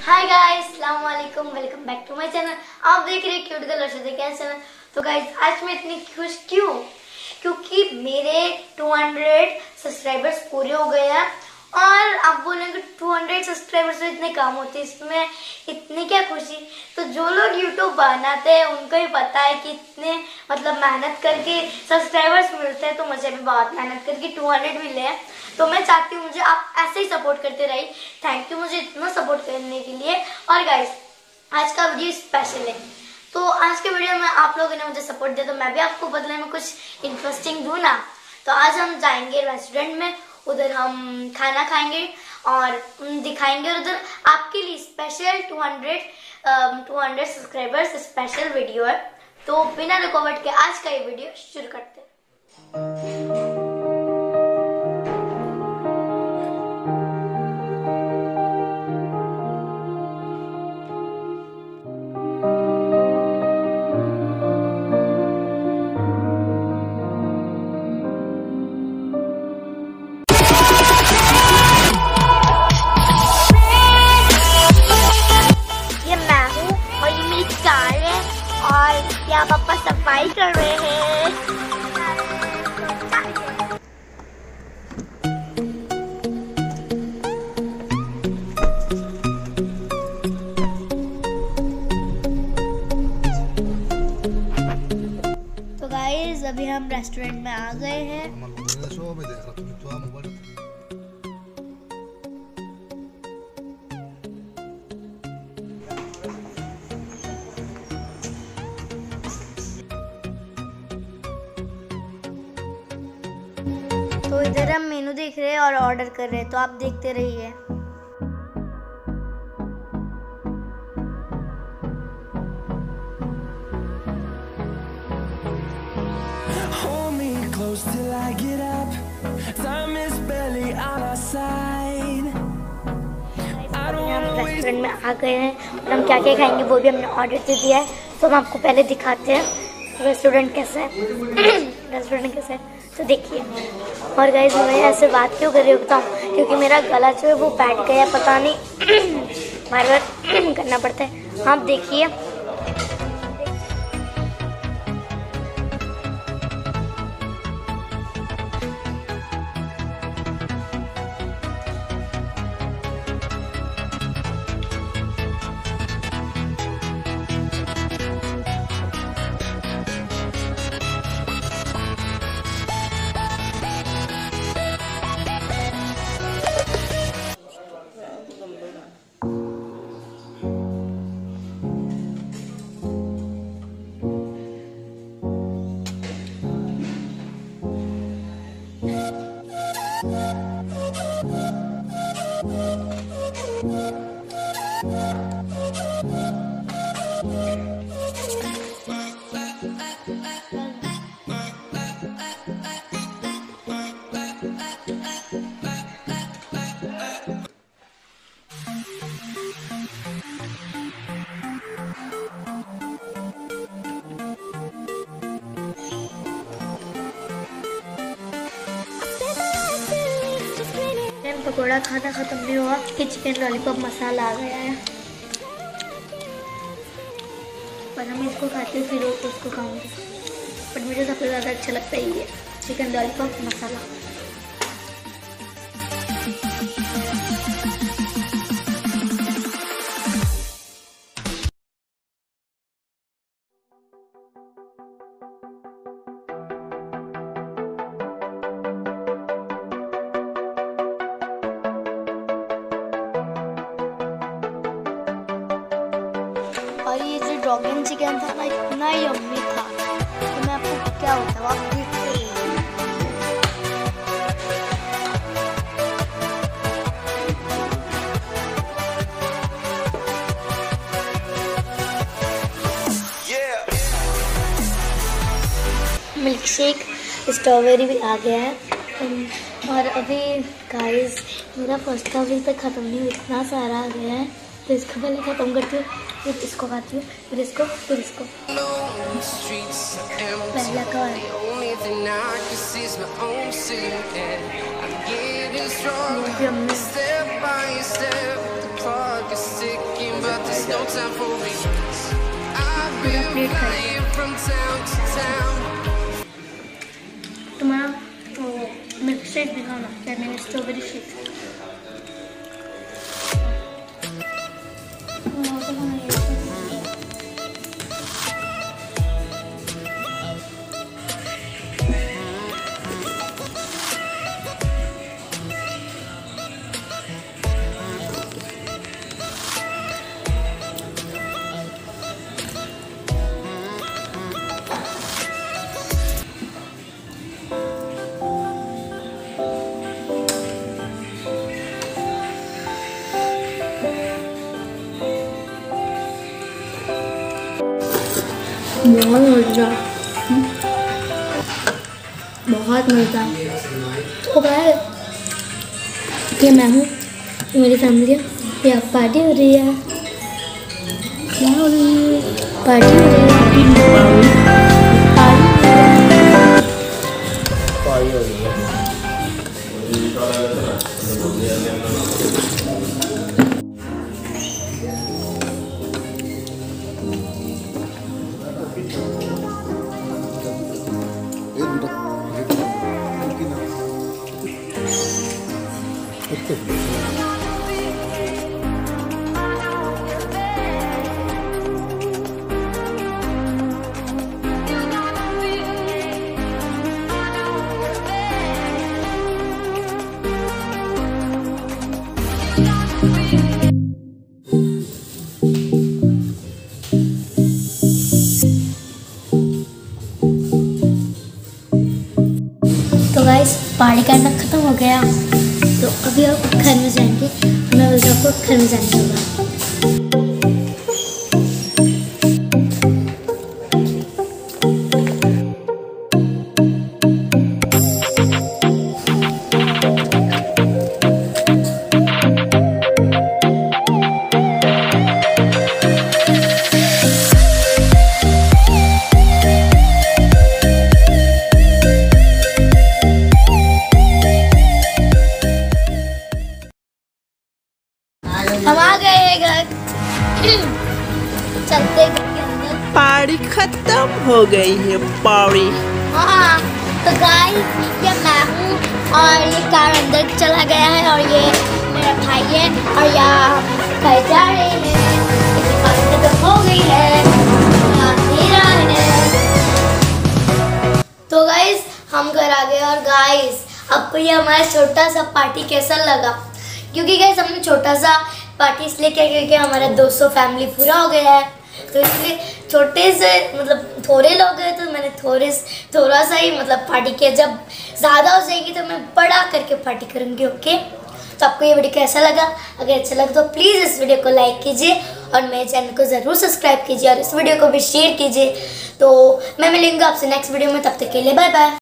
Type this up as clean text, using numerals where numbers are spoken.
हाय guys, अस्सलाम वालेकुम, welcome back to my channel. आप देख रहे हैं क्यूट गर्ल अर्शा कैसे चैनल। तो गाइस आज मैं इतनी खुश क्यों? क्योंकि मेरे 200 सब्सक्राइबर्स पूरे हो गए हैं। और आप बोलेंगे 200 सब्सक्राइबर्स तो इतने काम होते हैं, इसमें इतनी क्या खुशी। तो जो लोग यूट्यूब बनाते हैं उनको ही पता है कि इतने मेहनत करके सब्सक्राइबर्स मिलते हैं। तो मुझे भी बहुत मेहनत करके 200 मिले हैं। तो मैं चाहती हूँ मुझे आप ऐसे ही सपोर्ट करते रहिए। थैंक यू मुझे इतना सपोर्ट करने के लिए। और गाइस आज का वीडियो स्पेशल है। तो आज के वीडियो में आप लोगों ने मुझे सपोर्ट दिया तो मैं भी आपको बदले में कुछ इंटरेस्टिंग दूँ ना। तो आज हम जाएंगे रेस्टोरेंट में, उधर हम खाना खाएंगे और दिखाएंगे। और उधर आपके लिए स्पेशल 200 सब्सक्राइबर्स स्पेशल वीडियो है। तो बिना रुकावट के आज का ये वीडियो शुरू करते हैं। क्या पापा सफाई कर रहे हैं। तो गाइस अभी हम रेस्टोरेंट में आ गए हैं। तो इधर हम मेनू देख रहे हैं और ऑर्डर कर रहे हैं, तो आप देखते रहिए। हम रेस्टोरेंट में आ गए हैं और हम क्या क्या खाएंगे वो भी हमने ऑर्डर दे दिया है। तो हम आपको पहले दिखाते हैं रेस्टोरेंट कैसा है। रेस्टोरेंट कैसा है तो देखिए। और गाइस मैं ऐसे बात क्यों कर रही हूँ बताऊँ, क्योंकि मेरा गला जो है वो बैठ गया, पता नहीं बार बार करना पड़ता है। आप देखिए पकौड़ा खाना खत्म नहीं हुआ कि चिकन लॉलीपॉप मसाला आ गया है। पर हम इसको खाते हैं फिर उसको खाऊंगी। बट मुझे सबसे ज़्यादा अच्छा लगता है ये चिकन लॉलीपॉप मसाला। और ये जो ड्रैगन चिकन था ना इतना यम्मी था तो मैं आपको क्या बताऊँ, आप देखते ही। मिल्क शेक स्ट्रॉबेरी भी आ गया है। और अभी गाइस मेरा फर्स्ट का अभी तक ख़त्म नहीं हुआ, इतना सारा आ गया है। तो इसको पहले ख़त्म करती हूँ, फिर इसको खाती हूँ, फिर इसको, फिर इसको। पहला का है पूरा प्लेट खाइए। तुम्हारा मिल्क शेक दिखाना, क्या मैंने स्ट्रॉबेरी शेक। बहुत मज़ा, बहुत मज़ा। तो गाइस ये मैं हूँ, ये मेरी फैमिली है, ये पार्टी हो रही है, क्या हो रही है? पार्टी हो रही है, पार्टी हो रही है। तो गाइस पार्टी करना ख़त्म हो गया, तो अभी आप घर में जाएंगे, मैं बोलता हूँ आपको घर में जाने होगा। हम आ गए घर, चलते घर के अंदर। पार्टी खत्म हो गई है, पार्टी। हाँ तो गाइस ये मैं हूँ और ये कार अंदर चला गया है और ये मेरा भाई है और यहाँ हम कहीं जा रहे हैं। इसकी पार्टी खत्म हो गई है, यहाँ अंधेरा है। तो गाइस हम घर आ गए और गाइस आपको ये हमारा छोटा सा पार्टी कैसा लगा? क्योंकि गाइस हमने छोटा सा पार्टी इसलिए किया क्योंकि हमारा 200 फैमिली पूरा हो गया है, तो इसलिए छोटे से मतलब थोड़े लोग हैं तो मैंने थोड़ा सा ही मतलब पार्टी किया। जब ज़्यादा हो जाएगी तो मैं बड़ा करके पार्टी करूँगी। ओके, तो आपको ये वीडियो कैसा लगा? अगर अच्छा लगा तो प्लीज़ इस वीडियो को लाइक कीजिए और मेरे चैनल को ज़रूर सब्सक्राइब कीजिए और इस वीडियो को भी शेयर कीजिए। तो मैं मिलूँगी आपसे नेक्स्ट वीडियो में, तब तक के लिए बाय बाय।